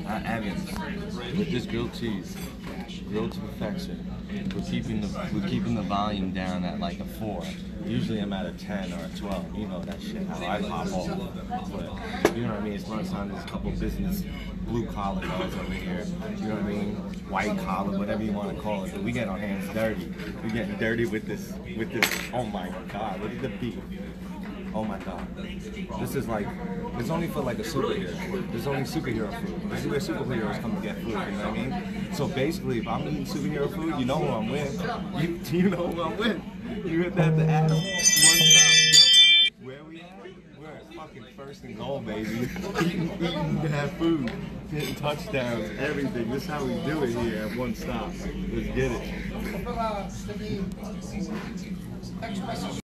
Evans with this grilled cheese, grilled to perfection. We're keeping the volume down at like a 4. Usually I'm at a 10 or a 12. You know that shit. How I pop off. But you know what I mean. It's lunchtime. There's a couple business blue collar guys over here. You know what I mean? White collar, whatever you want to call it. But we get our hands dirty. We getting dirty with this. Oh my God! Look at the beef. Oh my God. This is like, it's only for like a superhero. There's only superhero food. This is where superheroes come to get food, you know what I mean? So basically, if I'm eating superhero food, you know who I'm with. You know who I'm with. You have to ask one time. Where we at? We're at fucking first and goal, baby. Eating that food, hitting touchdowns, everything. This is how we do it here at one stop. Let's get it.